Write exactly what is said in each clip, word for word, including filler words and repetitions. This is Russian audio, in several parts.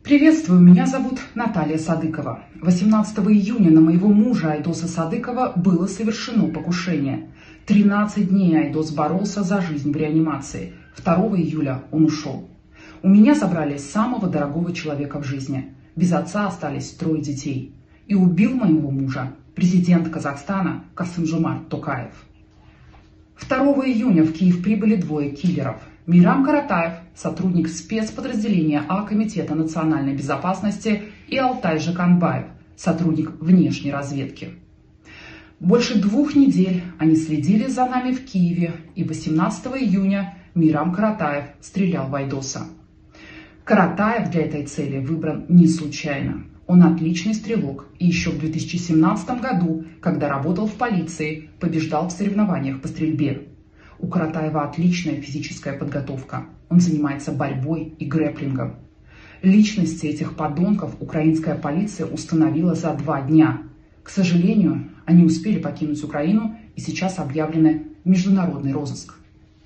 Приветствую, меня зовут Наталья Садыкова. восемнадцатого июня на моего мужа Айдоса Садыкова было совершено покушение. тринадцать дней Айдос боролся за жизнь в реанимации. второго июля он ушел. У меня забрали самого дорогого человека в жизни. Без отца остались трое детей. И убил моего мужа президент Казахстана Касым-Жомарт Токаев. второго июня в Киев прибыли двое киллеров. Мейрам Каратаев, сотрудник спецподразделения А Комитета национальной безопасности, и Алтай Жаканбаев, сотрудник внешней разведки. Больше двух недель они следили за нами в Киеве, и восемнадцатого июня Мейрам Каратаев стрелял в Айдоса. Каратаев для этой цели выбран не случайно. Он отличный стрелок, и еще в две тысячи семнадцатом году, когда работал в полиции, побеждал в соревнованиях по стрельбе. У Каратаева отличная физическая подготовка. Он занимается борьбой и грэпплингом. Личности этих подонков украинская полиция установила за два дня. К сожалению, они успели покинуть Украину и сейчас объявлены в международный розыск.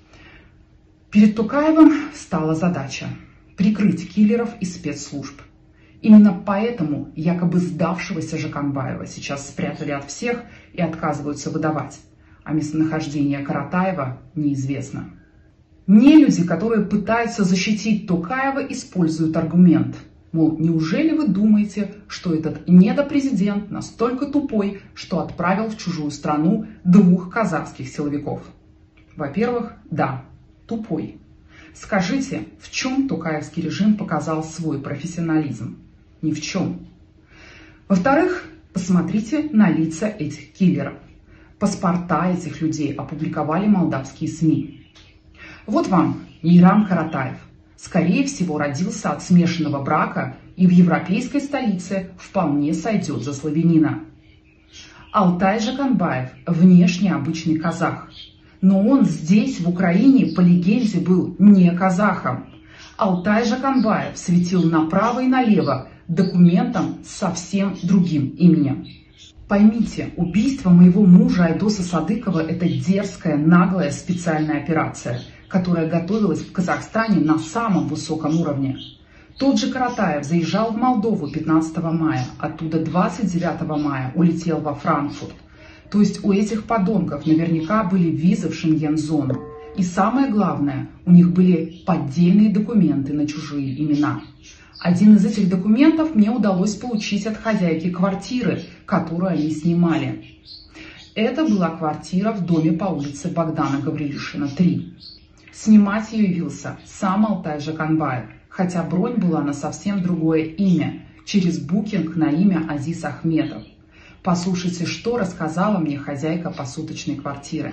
Перед Токаевым стала задача прикрыть киллеров из спецслужб. Именно поэтому якобы сдавшегося Жаканбаева сейчас спрятали от всех и отказываются выдавать. А местонахождение Каратаева неизвестно. Нелюди, которые пытаются защитить Токаева, используют аргумент. Мол, неужели вы думаете, что этот недопрезидент настолько тупой, что отправил в чужую страну двух казахских силовиков? Во-первых, да, тупой. Скажите, в чем токаевский режим показал свой профессионализм? Ни в чем. Во-вторых, посмотрите на лица этих киллеров. Паспорта этих людей опубликовали молдавские СМИ. Вот вам Мейрам Каратаев. Скорее всего, родился от смешанного брака и в европейской столице вполне сойдет за славянина. Алтай Жаканбаев внешне обычный казах. Но он здесь, в Украине, по легенде, был не казахом. Алтай Жаканбаев светил направо и налево документом с совсем другим именем. Поймите, убийство моего мужа Айдоса Садыкова – это дерзкая, наглая специальная операция, которая готовилась в Казахстане на самом высоком уровне. Тот же Каратаев заезжал в Молдову пятнадцатого мая, оттуда двадцать девятого мая улетел во Франкфурт. То есть у этих подонков наверняка были визы в Шенген-зону. И самое главное, у них были поддельные документы на чужие имена. Один из этих документов мне удалось получить от хозяйки квартиры, которую они снимали. Это была квартира в доме по улице Богдана Гаврилишина, три. Снимать ее явился сам Алтай Жаканбаев, хотя бронь была на совсем другое имя, через букинг на имя Азиз Ахметов. Послушайте, что рассказала мне хозяйка посуточной квартиры.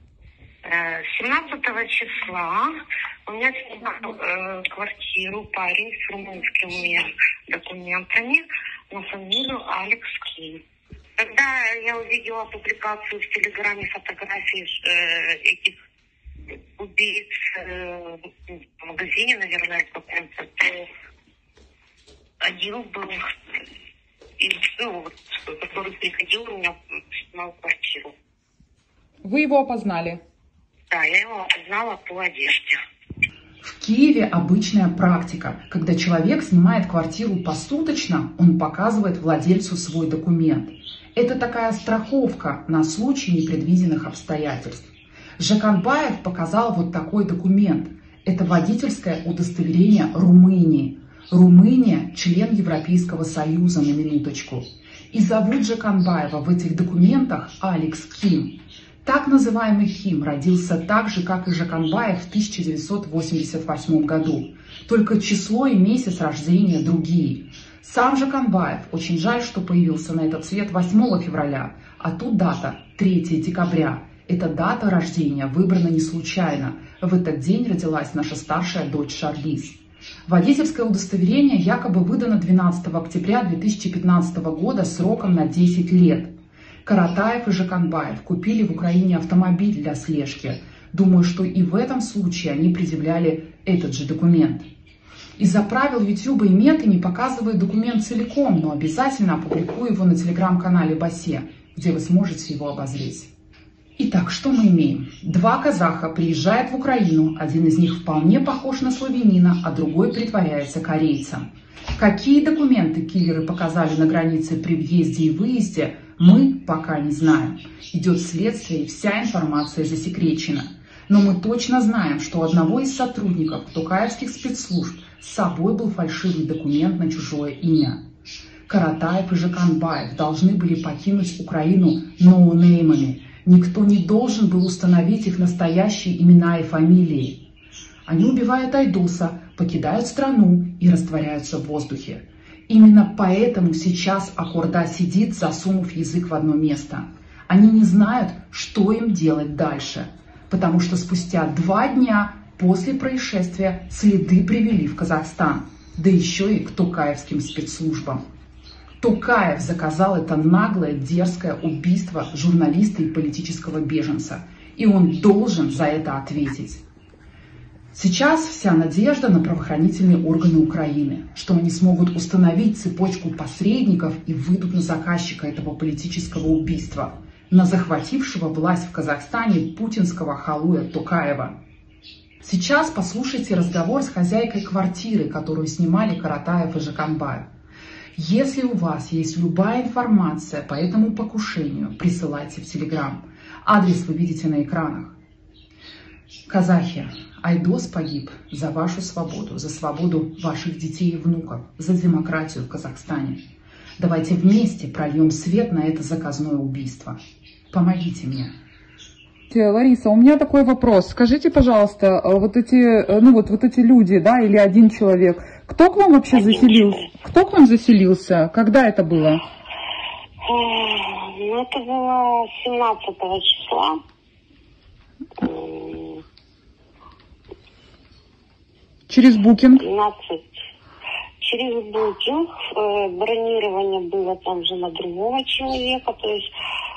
семнадцатого числа у меня снимал э, квартиру парень с румынскими документами на фамилию Алекс Ким. Когда я увидела публикацию в Телеграме фотографий э, этих убийц э, в магазине, наверное, в каком-то, то один был, и, ну, который приходил у меня, снимал квартиру. Вы его опознали? Да, я его опознала по одежде. В Киеве обычная практика. Когда человек снимает квартиру посуточно, он показывает владельцу свой документ. Это такая страховка на случай непредвиденных обстоятельств. Жаканбаев показал вот такой документ. Это водительское удостоверение Румынии. Румыния – член Европейского Союза, на минуточку. И зовут Жаканбаева в этих документах Алекс Ким. Так называемый Ким родился так же, как и Жаканбаев в тысяча девятьсот восемьдесят восьмом году. Только число и месяц рождения другие. Сам Жаканбаев, очень жаль, что появился на этот свет восьмого февраля, а тут дата третьего декабря. Эта дата рождения выбрана не случайно. В этот день родилась наша старшая дочь Шарлиз. Водительское удостоверение якобы выдано двенадцатого октября две тысячи пятнадцатого года сроком на десять лет. Каратаев и Жаканбаев купили в Украине автомобиль для слежки. Думаю, что и в этом случае они предъявляли этот же документ. Из-за правил YouTube и Меты не показываю документ целиком, но обязательно опубликую его на телеграм-канале Басе, где вы сможете его обозреть. Итак, что мы имеем? Два казаха приезжают в Украину, один из них вполне похож на славянина, а другой притворяется корейцем. Какие документы киллеры показали на границе при въезде и выезде, мы пока не знаем. Идет следствие, и вся информация засекречена. Но мы точно знаем, что у одного из сотрудников токаевских спецслужб с собой был фальшивый документ на чужое имя. Каратаев и Жаканбаев должны были покинуть Украину ноунеймами. Никто не должен был установить их настоящие имена и фамилии. Они убивают Айдоса, покидают страну и растворяются в воздухе. Именно поэтому сейчас Акорда сидит, засунув язык в одно место. Они не знают, что им делать дальше, потому что спустя два дня после происшествия следы привели в Казахстан, да еще и к токаевским спецслужбам. Токаев заказал это наглое, дерзкое убийство журналиста и политического беженца, и он должен за это ответить. Сейчас вся надежда на правоохранительные органы Украины, что они смогут установить цепочку посредников и выйдут на заказчика этого политического убийства, на захватившего власть в Казахстане путинского халуя Токаева. Сейчас послушайте разговор с хозяйкой квартиры, которую снимали Каратаев и Жаканбаев. Если у вас есть любая информация по этому покушению, присылайте в Телеграм. Адрес вы видите на экранах. Казахи, Айдос погиб за вашу свободу, за свободу ваших детей и внуков, за демократию в Казахстане. Давайте вместе прольем свет на это заказное убийство. Помогите мне. Лариса, у меня такой вопрос. Скажите, пожалуйста, вот эти, ну вот, вот эти люди, да, или один человек, кто к вам вообще один заселился? Человек. Кто к вам заселился? Когда это было? Ну, это было семнадцатого числа. Через букинг? двенадцать. Через букинг. Бронирование было там же на другого человека, то есть...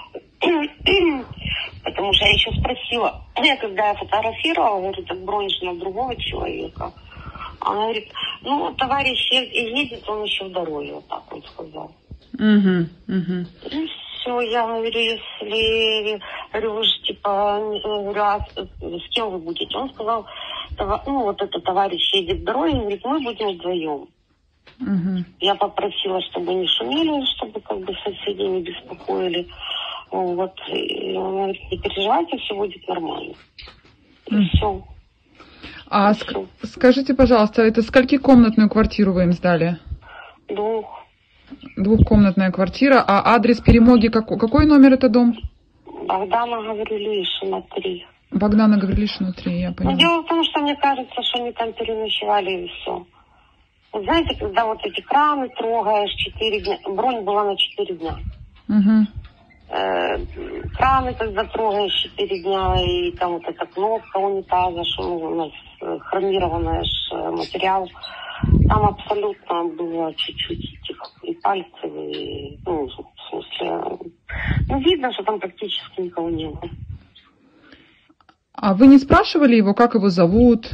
Потому что я еще спросила, я когда я фотографировала, говорю, так бронь же на другого человека. Она говорит, ну, товарищ едет, он еще в дороге, вот так он сказал. Угу, угу. И все, я говорю, если, говорю, вы же типа, говорю, а с кем вы будете? Он сказал, ну, вот этот товарищ едет в дороге, говорит, мы будем вдвоем. Угу. Я попросила, чтобы не шумели, чтобы как бы соседи не беспокоили. Вот, и он говорит, не переживайте, все будет нормально. И mm. все. А и ск все. Скажите, пожалуйста, это сколькикомнатную квартиру вы им сдали? Двух. Двухкомнатная квартира. А адрес Перемоги, какой, какой номер это дом? Богдана Гаврилишина, три. Богдана Гаврилишина, три, я поняла. Но дело в том, что мне кажется, что они там переночевали и все. Вот знаете, когда вот эти краны трогаешь, четыре дня, бронь была на четыре дня. Угу. Краны, когда трогаешь четыре дня, и там вот эта кнопка унитаза, что у нас хромированный материал, там абсолютно было чуть-чуть этих и пальцев, и, ну, в смысле, ну, видно, что там практически никого не было. А вы не спрашивали его, как его зовут?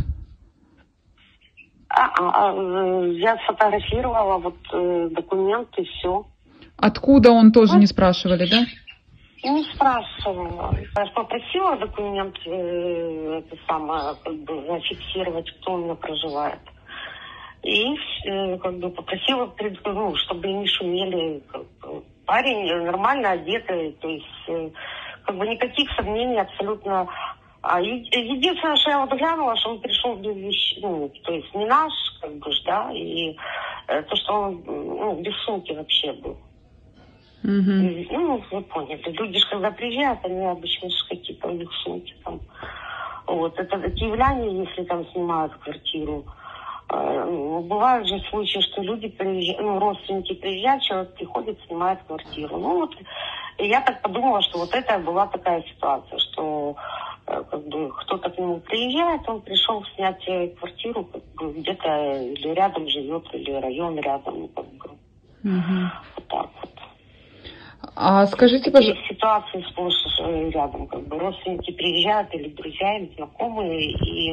А, а, а я сфотографировала вот э, документы, все. Откуда он тоже вот. Не спрашивали, да? Не спрашивала. Я попросила документ, э, это самое, как бы зафиксировать, кто у меня проживает. И э, как бы попросила, ну, чтобы не шумели. Как бы. Парень нормально одетый, то есть э, как бы никаких сомнений абсолютно. А единственное, что я вот глянула, что он пришел без вещей, ну, то есть не наш, как бы, да, и э, то, что он, ну, без сумки вообще был. Mm-hmm. Ну, вы поняли, люди же когда приезжают, они обычно же какие-то у них сумки там. Вот, это киевляне, если там снимают квартиру. Э, бывают же случаи, что люди приезжают, ну, родственники приезжают, человек приходит, снимает квартиру. Ну, вот, и я так подумала, что вот это была такая ситуация, что э, как бы кто-то к нему приезжает, он пришел снять квартиру, как бы где-то или рядом живет, или район рядом, как бы. Mm-hmm. Вот так вот. А скажите, пожалуйста... Ситуации сплошь рядом, как бы родственники приезжают или друзья, или знакомые, и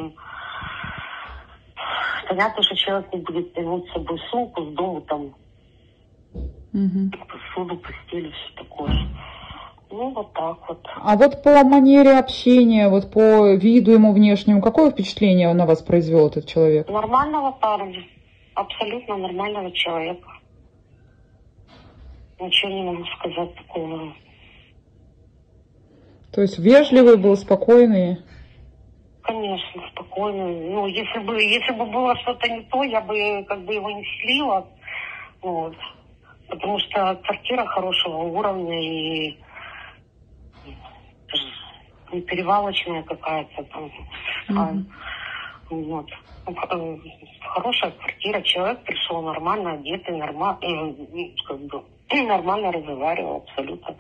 понятно, что человек не будет тянуть с собой сумку с дому, там, угу. посуду, постель, все такое. Ну, вот так вот. А вот по манере общения, вот по виду ему внешнему, какое впечатление на вас произвел этот человек? Нормального парня. абсолютно нормального человека. Ничего не могу сказать такого. То есть вежливый был, спокойный? Конечно, спокойный. Ну, если бы, если бы было что-то не то, я бы как бы его не слила. Вот. Потому что квартира хорошего уровня и, и перевалочная какая-то там. Mm-hmm. Вот. Хорошая квартира, человек пришел нормально одетый, нормально, как бы, нормально разговаривал абсолютно.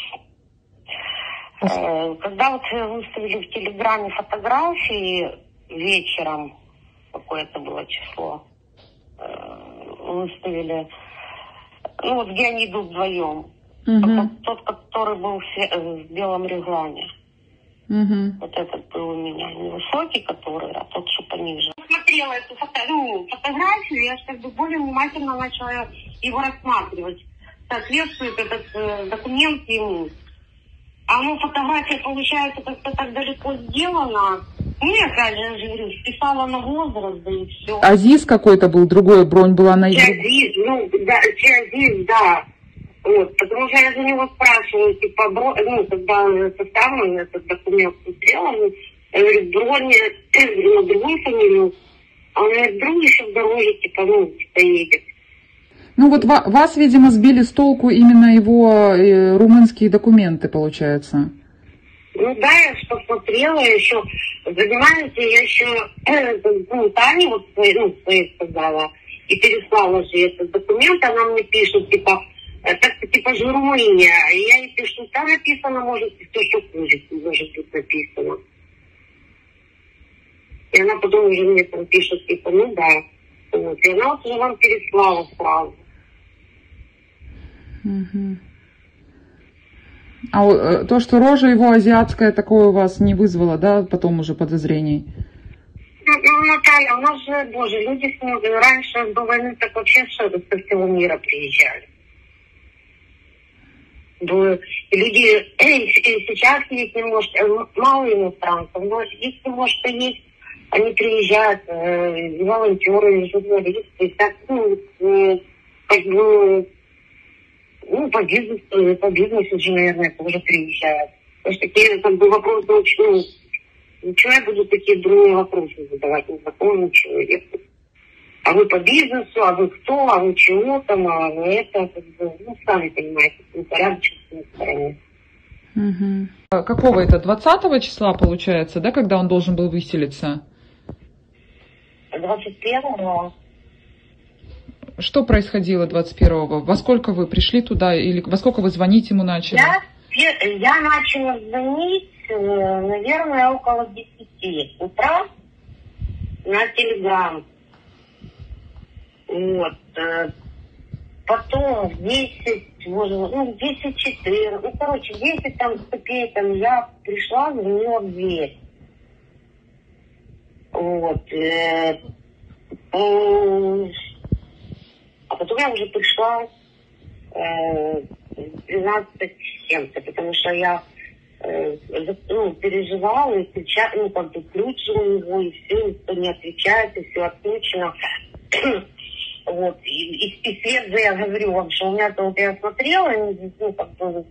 Когда вот выставили в Телеграме фотографии вечером, какое это было число, выставили, ну вот где они идут вдвоем. Uh-huh. Тот, тот, который был в белом реглане. Uh-huh. Вот этот был у меня невысокий, который, а тот, что пониже. Смотрела эту фото, ну, фотографию, я как бы более внимательно начала его рассматривать. Соответствует этот э, документ ему. А ну, фотография, получается, как-то так далеко сделана. Мне, опять же, я говорю, списала на возраст, да и все. Азиз какой-то был, другой бронь была на... Азиз, ну, да, Азиз, да. Вот, потому что я за него спрашиваю, типа, бро... ну, когда составлен этот документ смотрела, я говорю, бронь, на другую фамилию, а он говорит, друг еще в дороге, типа, ну, типа, едет. Ну вот вас, видимо, сбили с толку именно его э, румынские документы, получается. Ну да, я что смотрела, еще, понимаете, я еще, э, ну, Тане вот свои, ну, свои сказала, и переслала же этот документ, она мне пишет, типа, так-то, типа, же Румыния, и я ей пишу, там написано, может, все, что хуже, может быть написано. И она потом уже мне там пишет, типа, ну да, вот, и она вот уже вам переслала сразу. Угу. А то, что рожа его азиатская, такое у вас не вызвало, да, потом уже подозрений? Ну, ну Наталья, у нас же, боже, люди с ним раньше до войны так вообще что-то со всего мира приезжали. Люди, сейчас есть немножко, мало иностранцев, но их немножко есть, они приезжают, э, волонтеры, журналисты, так, ну, э, как бы, ну, по бизнесу, по бизнесу же, наверное, тоже приезжают. Потому что такие, как бы, вопросы очень, ну, ничего я буду такие дурные вопросы задавать незнакомому человеку. А вы по бизнесу, а вы кто, а вы чего там, а вы это, как бы, ну, сами понимаете, непорядочность на стороне. Угу. Какого это, двадцатого числа, получается, да, когда он должен был выселиться? двадцать первого. Что происходило двадцать первого? Во сколько вы пришли туда, или во сколько вы звонить ему начали? Я, я начала звонить, наверное, около десяти утра на Телеграм. Вот. Потом в десять, может, ну, в десять четыре, ну, короче, в десять там с копейками я пришла, звонила в дверь. Вот. А потом я уже пришла в двенадцать семьдесят, потому что я ну, переживала, и сейчас, ну, как бы ключ у него, и все, никто не отвечает, и все отключено. Вот, и, и, и свет же, я говорю вам, что у меня-то вот я смотрела, ну, как бы,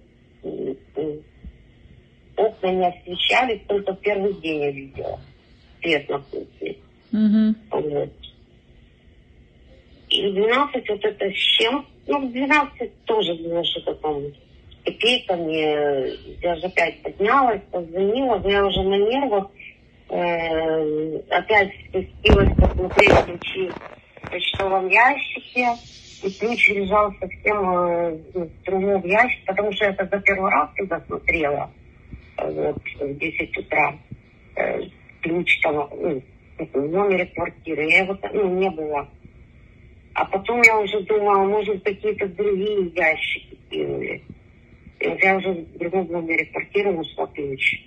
окна не освещались, только в первый день я видела свет на кухне. Mm-hmm. Вот. И в двенадцать вот это с чем? Ну, в двенадцать тоже было что-то там с копейками, я же опять поднялась, позвонила, но я уже на нервах, э, опять спустилась посмотреть ключи в почтовом ящике, и ключ лежал совсем э, в другом ящике, потому что я тогда первый раз туда смотрела, вот, в десять утра, э, ключ там, ну, в номере квартиры, я его там, ну, не было. А потом я уже думала, может, какие-то другие ящики кинули. И вот я уже в другом номере квартиры нашла ключ.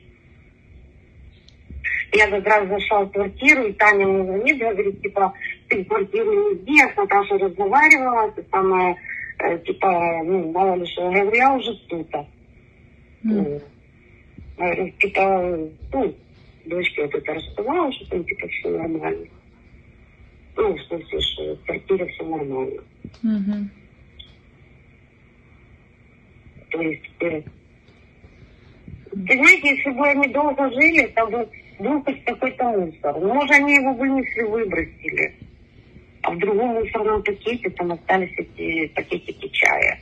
Я как раз зашла в квартиру, и Таня мне звонит, говорит, типа, ты в квартиру не иди, я с Наташей разговаривала, ты самая, э, типа, ну, мало ли что. Я говорю, я уже тут. Mm. Говорю, типа, ну, дочке вот это рассказала, что там, типа, все нормально. Ну, в смысле, что в квартире все нормально. Угу. То есть, э, ты знаете, если бы они долго жили, там бы был хоть какой-то мусор. Ну, может, они его вынесли, выбросили. А в другом мусорном пакете там остались эти пакетики чая.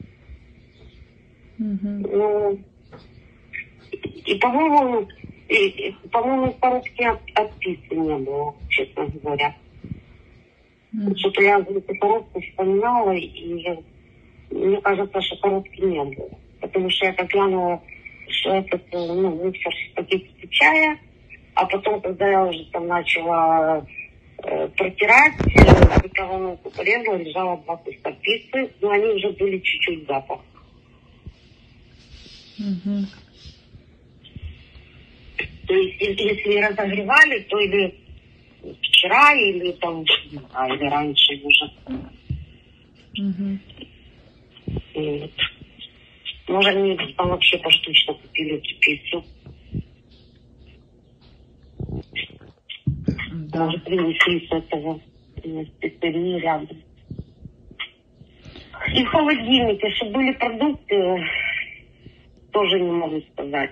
Угу. Ну, и, по-моему, и, и, по-моему, коробки от, отписки не было, честно говоря. Mm-hmm. Что-то я эту коробку вспоминала, и мне кажется, что коробки не было. Потому что я так глянула, что этот, ну, мусор в пакетике чая, а потом, когда я уже там начала э, протирать, э, микроволновку порезала, лежала два куска пиццы, но они уже были чуть-чуть запах. Угу. То есть, если разогревали, то или вчера, или там, а, или раньше уже. Угу. И, может, они там вообще поштучно купили эту пиццу. Да. Может, принесли с этого, из пиццерии рядом. И в холодильнике, чтобы были продукты, тоже не могу сказать.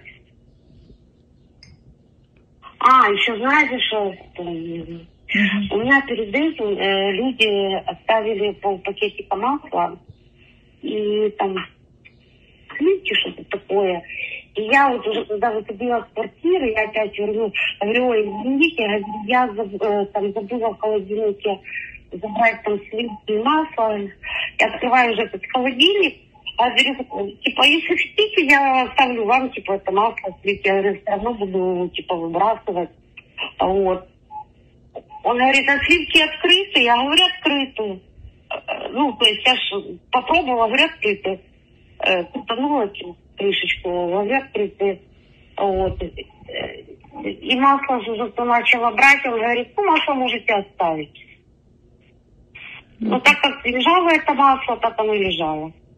А, еще знаете, что mm-hmm. у меня перед этим э, люди оставили полпакетика масла и там сливки, что-то такое. И я вот уже, когда выходила с квартиры, я опять верну, говорю, ой, извините, я заб, э, там забыла в холодильнике забрать там сливки и масло. Я открываю уже этот холодильник. А говорю, типа, если хотите, я оставлю вам, типа, это масло, сливки. Я говорю, все равно буду, типа, выбрасывать. Вот. Он говорит, а сливки открыты? Я говорю, открыты. Ну, то есть я ж попробовала, говорю, открыты. Крутанула крышечку, говорю, открыты. Вот. И масло уже начала брать, он говорит, ну, масло можете оставить. Но так как лежало это масло, так оно и лежало.